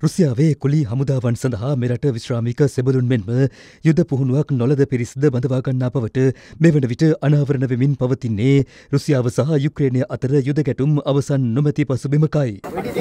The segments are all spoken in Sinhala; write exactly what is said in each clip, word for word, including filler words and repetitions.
රුසියාවේ කුලී හමුදාවන් සඳහා මෙරට විශ්‍රාමික සෙබළුන් මෙන්ම යුද පුහුණුවක් නොලද පිරිස්ද බඳවා ගන්නා බවට මෙවන විට අනාවරණ වෙමින් පවතින්නේ රුසියාව සහ යුක්‍රේනය අතර යුද ගැටුම් අවසන් නොමැති පසුබිමකයි.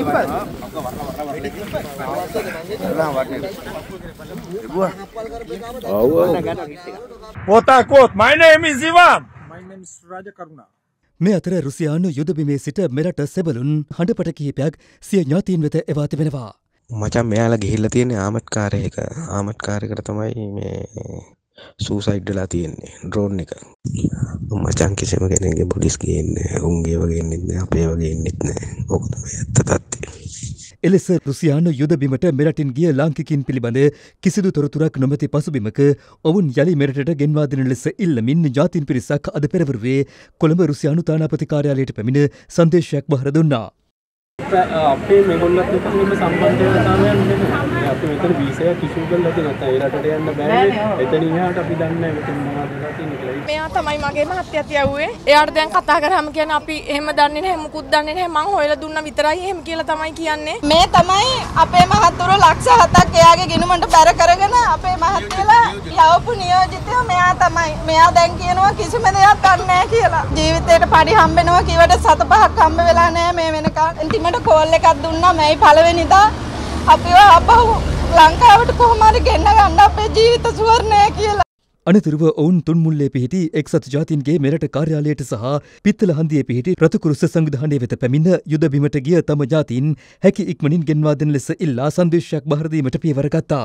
My name is Ivan. My name is Raja Karuna. මේ අතර රුසියානු යුද බිමේ සිට මෙරට සෙබළුන් හඬපට කිහිපයක් සිය ඥාතීන් වෙත එවා තිබෙනවා. මචං මෙයාලා ගිහිල්ලා තියෙන්නේ ආමත් කාර්යයක ආමත් කාර්යයකට තමයි මේ සූසයිඩ් වෙලා තියෙන්නේ ඩ්‍රෝන් එක. මචං කිසිම කෙනෙක්ගේ පොලිස් ගේන්නේ උන්ගේ වගේ ඉන්නෙත් නෑ අපේ වගේ ඉන්නෙත් නෑ. ඕක තමයි ඇත්ත තත්ත්වය. එලෙස රුසියානු යුද බිමට මෙරටින් ගිය ලාංකිකින් පිළිබඳ කිසිදු තොරතුරක් නොමැති පසුබිමක ඔවුන් යළි මෙරටට ගෙන්වා දෙන ලෙස ඉල්ලමින් ජාතීන් පිරිසක් අද පෙරවරුවේ කොළඹ රුසියානු තානාපති කාර්යාලයට පැමිණ සංදේශයක් බහර දුන්නා. අපේ මේගොල්ලොත් එක්ක මෙන්න සම්බන්ධ වෙලා තමයි නෙමෙයි. අපි මෙතන වීසා කිසිම කරලා නැත්නම් ඒ රටට යන්න බෑ. එතන ඉහාට අපි දන්නේ නැහැ මෙතන මොනවද වෙලා තියෙන්නේ කියලා. මෙයා තමයි මගේ මහත්තයාත් යවුවේ. එයාට දැන් කතා කරාම කියන්නේ අපි එහෙම දන්නේ නැහැ මුකුත් දන්නේ නැහැ මං හොයලා දුන්නා විතරයි එහෙම කියලා තමයි කියන්නේ. මේ තමයි අපේ මහත්තුරු ලක්ෂ හතක් එයාගේ ගිණුමට බැර කරගෙන අපේ මහත්තයලා යවපු නියෝජිතයෝ මෙයා තමයි. මෙයා දැන් කියනවා කිසිම දෙයක් දන්නේ නැහැ කියලා. ජීවිතේට පඩි හම්බෙනවා කිව්වට සත පහක් හම්බ වෙලා නැහැ මේ වෙනකන්. කෝල් එකක් දුන්නා මයි පළවෙනිදා අපිව අපහු ලංකාවට කොහොම හරි ගෙන්න ගන්න අපේ ජීවිත සුවර්ණය කියලා. අනතුරුව ඔවුන් තුන්මුල්ලේ පිහිටි එක්සත් ජාතීන්ගේ මෙරට කාර්යාලයට සහ පිත්තල හන්දියේ පිහිටි රතුකුරුස්ස සංවිධානය වෙත පැමිණ යුද බිමට ගිය තම ජාතීන් හැකි ඉක්මනින් ගෙන්වා දෙන ලෙස ඉල්ලා සංදේශයක් බහර දීමට පියවර ගත්තා.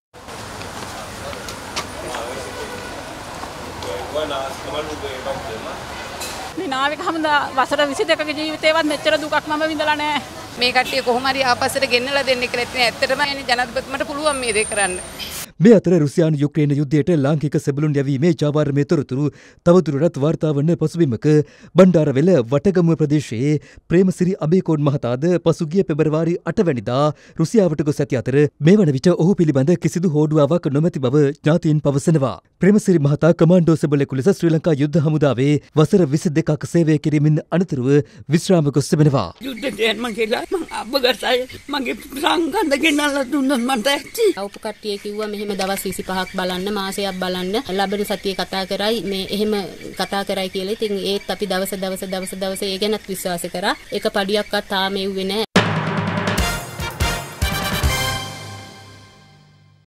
නාවික හමුදා වසර විසි දෙකක ජීවිතේවත් මෙච්චර දුකක් මම විඳලා නැහැ. මේ කට්ටිය කොහොම හරි ආපස්සට ගෙන්නලා දෙන්න කියලා ඉතින් ඇත්තටම එනේ ජනාධිපතිතුමාට පුළුවන් මේ දේ කරන්න. මේ අතර රුසියානු යුක්‍රේන යුද්ධයට ලාංකික සෙබළුන් යැවීමේ ජාවාරමේ තොරතුරු තවදුරටත් වාර්තා වන පසුබිමක බණ්ඩාරවෙල වටගමුව ප්‍රදේශයේ ප්‍රේමසිරි අබේකෝන් මහතාද පසුගිය පෙබරවාරි අට වැනිදා රුසියාවට ගොස් ඇති අතර මේ වන විට ඔහු පිළිබඳ කිසිදු හෝඩුවාවක් නොමැති බව ඥාතීන් පවසනවා. ප්‍රේමසිරි මහතා කමාන්ඩෝ සෙබළෙකු ලෙස ශ්‍රී ලංකා යුද්ධ හමුදාවේ වසර විසි දෙකක් සේවය කිරීමෙන් අනතුරුව විශ්‍රාම ගොස් තිබෙනවා. යුද්ධයට යන්න කියලා මං අබ්බගසයි මගේ සංගන්ධ ගෙනල්ලා දුන්නොත් මට ඇච්චි. අවුප කට්ටිය කිව්වා මෙහෙම දවස් විසි පහක් බලන්න මාසයක් බලන්න ලබන සතියේ කතා කරයි මේ එහෙම කතා කරයි කියලා. ඉතින් ඒත් අපි දවස දවස දවස දවස ඒ ගැනත් විශ්වාස කරා. එක පඩියක්වත් තාම එව්වේ නැහැ.